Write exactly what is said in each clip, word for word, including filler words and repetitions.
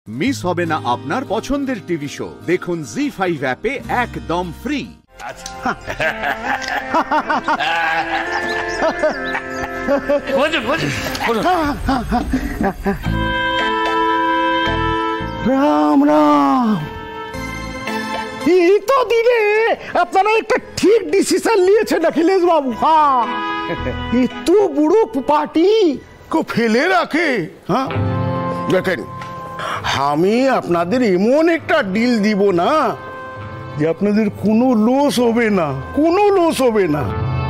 Miss হবে না আপনার পছন্দের টিভি শো। দেখুন জি ফাইভ অ্যাপে একদম ফ্রি। রাম রাম, এই তো দিনে আপনারা একটা ঠিক ডিসিশন নিয়েছেন অখিলেশ বাবু। হ্যাঁ, এত বড় পার্টি কো ফেলে রাখে। হ্যাঁ দেখেন, আমি আপনাদের এমন একটা ডিল দিব না যে আপনাদের কোনো লস হবে না, কোনো লস হবে না,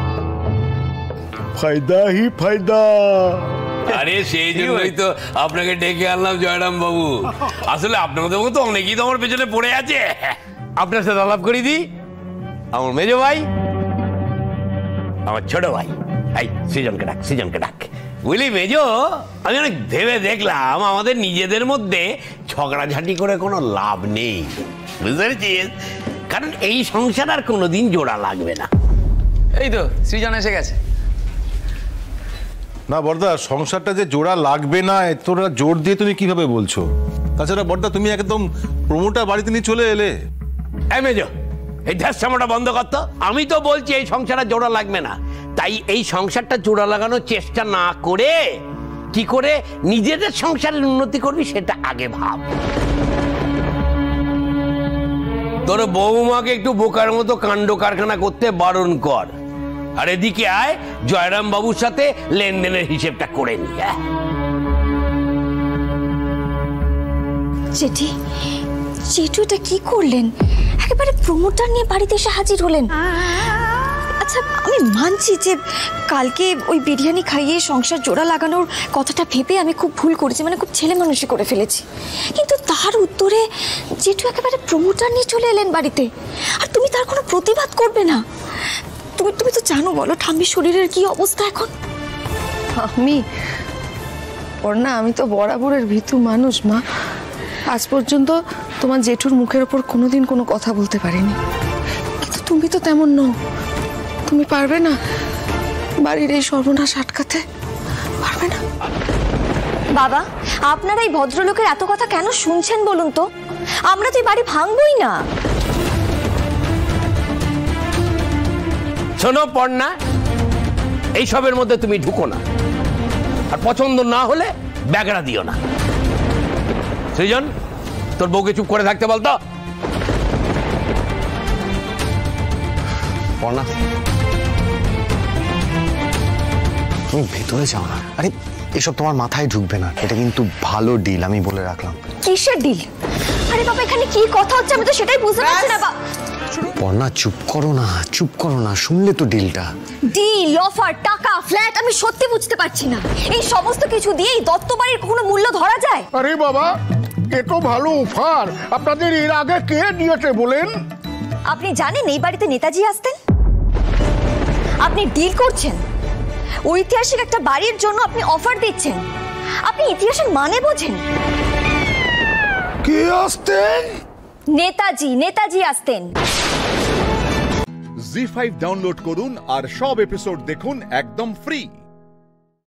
ফায়দা হি ফায়দা। আরে সেই জন্যই তো আপনাকে ডেকে আনলাম জয়রাম বাবু। আসলে আপনাদের মতো অনেকেই তো আমার পেছনে পড়ে আছে। আপনার সাথে আলাপ করি দি, আমার মেজো ভাই, আমার ছোট ভাই, এই সৃজনকে ডাক, সৃজনকে ডাক। বুঝলি মেজো, আমি অনেক ভেবে দেখলাম আমাদের নিজেদের মধ্যে ঝগড়াঝাটি করে কোনো লাভ নেই, বুঝতে পেরেছিস? কারণ এই সংসার আর কোনোদিন জোড়া লাগবে না। এই তো সৃজন এসে গেছে। না বড়দা, সংসারটা যে জোড়া লাগবে না এতটা জোর দিয়ে তুমি কিভাবে বলছো? তাছাড়া বড়দা, তুমি একদম প্রমোটার বাড়িতে নিয়ে চলে এলে। এই মেজো, এই ধ্যাসামোটা বন্ধ করতো। আমি তো বলছি এই সংসারটা জোড়া লাগবে না, তাই এই সংসারটা জোড়া লাগানোর চেষ্টা না করে কি করে নিজেদের সংসারের উন্নতি করবি সেটা আগে ভাব। তোর বৌমাকে একটু বোকার মতো কাণ্ড কারখানা করতে বারণ কর, আর এদিকে আয় জয়রাম বাবুর সাথে লেনদেনের হিসেবটা করে নি। জেঠি, জেঠু এটা কি করলেন? একেবারে প্রমোটার নিয়ে বাড়িতে এসে হাজির হলেন। আচ্ছা, আমি মানছি যে কালকে ওই বিরিয়ানি খাইয়ে সংসার জোড়া লাগানোর কথাটা ভেবে আমি খুব ভুল করেছি, মানে খুব ছেলে মানুষই করে ফেলেছি। কিন্তু তার উত্তরে জেঠু একেবারে প্রমোটার নিয়ে চলে এলেন বাড়িতে, আর তুমি তার কোনো প্রতিবাদ করবে না? তুমি তুমি তো জানো, বলো ঠাম্মির শরীরের কি অবস্থা এখন। আমি না, আমি তো বরাবরের ভীতু মানুষ মা। আজ পর্যন্ত তোমার জেঠুর মুখের ওপর কোনোদিন কোনো কথা বলতে পারিনি, কিন্তু তুমি তো তেমন নও। তুমি পারবে না বাড়ির এই সর্বনাশ আটকাতে? পারবে না? বাবা, আপনারা এই ভদ্রলোকের এত কথা কেন শুনছেন বলুন তো? আমরা তো এই বাড়ি ভাঙবই না। শোনো পর্ণা, এইসবের মধ্যে তুমি ঢুকো না, আর পছন্দ না হলে ব্যাগড়া দিও না। সৃজন, তোর বউকে চুপ করে থাকতে বলতো। পর্ণা, তুমি ভেতরে যাও না। আরে এসব তোমার মাথায় ঢুকবে না, এটা কিন্তু ভালো ডিল, আমি বলে রাখলাম। কিসের ডিল? আরে বাবা, এখানে কি কথা হচ্ছে আমি তো সেটাই বুঝতে পারছি না। পর্ণা চুপ করো না, চুপ করো না, শুনলে তো ডিলটা। ডিল, অফার, টাকা, ফ্ল্যাট, আমি সত্যি বুঝতে পারছি না। এই সমস্ত কিছু দিয়ে এই দত্ত বাড়ির কোনো মূল্য ধরা যায়? আরে বাবা, এত ভালো অফার আপনাদের এর আগে কে দিয়েছে বলেন? আপনি জানেন এই বাড়িতে নেতাজি আসতেন? আপনি ডিল করছেন, ঐতিহাসিক একটা বাড়ির জন্য আপনি অফার দিচ্ছেন। আপনি ইতিহাসের মানে বোঝেন? কে আসতেন? নেতাজি, নেতাজি আসতেন। জি ফাইভ ডাউনলোড করুন আর সব এপিসোড দেখুন একদম ফ্রি।